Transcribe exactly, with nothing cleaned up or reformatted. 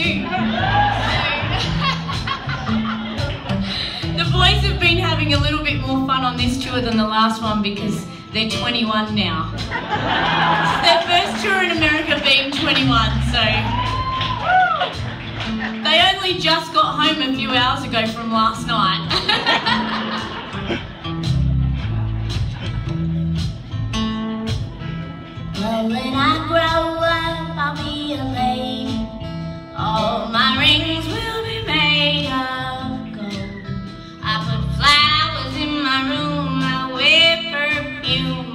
soon. The boys have been having a little bit more fun on this tour than the last one because they're twenty-one now. It's their first tour in America being twenty-one, so they only just got home a few hours ago from last night. Well, when I grow up, I'll be a lady. All my rings will be made of gold. I put flowers in my room, I wear perfume.